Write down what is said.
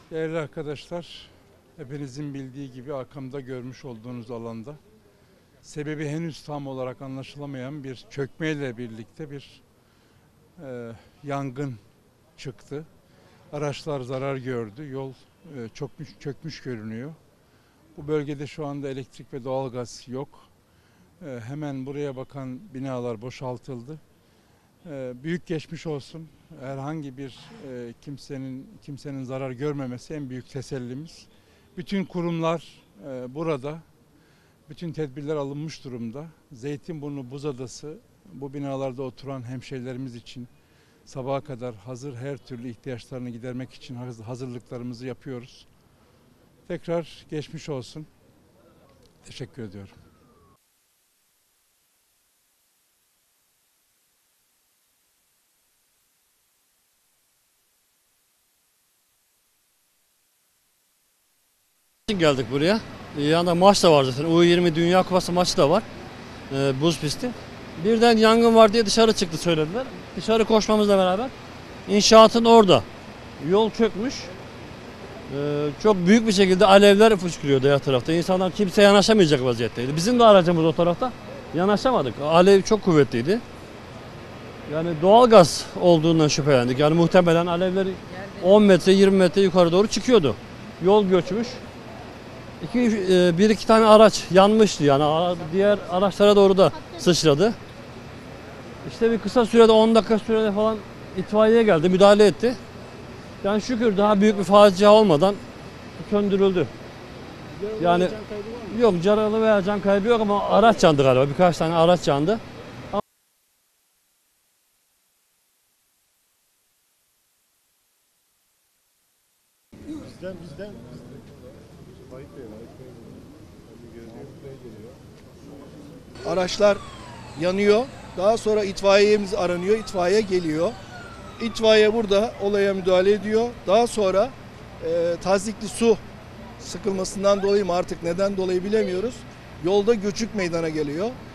Değerli arkadaşlar, hepinizin bildiği gibi arkamda görmüş olduğunuz alanda sebebi henüz tam olarak anlaşılamayan bir çökmeyle birlikte bir yangın çıktı. Araçlar zarar gördü, yol çökmüş görünüyor. Bu bölgede şu anda elektrik ve doğalgaz yok. Hemen buraya bakan binalar boşaltıldı. Büyük geçmiş olsun. Herhangi bir kimsenin zarar görmemesi en büyük tesellimiz. Bütün kurumlar burada. Bütün tedbirler alınmış durumda. Zeytinburnu Buzadası bu binalarda oturan hemşehrilerimiz için sabaha kadar hazır, her türlü ihtiyaçlarını gidermek için hazırlıklarımızı yapıyoruz. Tekrar geçmiş olsun. Teşekkür ediyorum. Geldik buraya. Yanında maç da var zaten. U20 Dünya Kupası maçı da var. Buz pisti. Birden yangın var diye dışarı çıktı söylediler. Dışarı koşmamızla beraber inşaatın orada. Yol çökmüş. Çok büyük bir şekilde alevler fışkırıyordu her tarafta. İnsanlar kimse yanaşamayacak vaziyetteydi. Bizim de aracımız o tarafta. Yanaşamadık. Alev çok kuvvetliydi. Yani doğalgaz olduğundan şüphelendik. Yani muhtemelen alevler 10 metre 20 metre yukarı doğru çıkıyordu. Yol göçmüş. Bir iki tane araç yanmıştı yani diğer araçlara doğru da sıçradı. İşte bir kısa sürede 10 dakika sürede falan itfaiye geldi, müdahale etti. Yani şükür daha büyük bir facia olmadan söndürüldü. Yani yok yaralı veya can kaybı yok ama araç yandı galiba, birkaç tane araç yandı. Bizden. Araçlar yanıyor. Daha sonra itfaiyemiz aranıyor. İtfaiye geliyor. İtfaiye burada olaya müdahale ediyor. Daha sonra tazyikli su sıkılmasından dolayı mı artık neden dolayı bilemiyoruz. Yolda göçük meydana geliyor.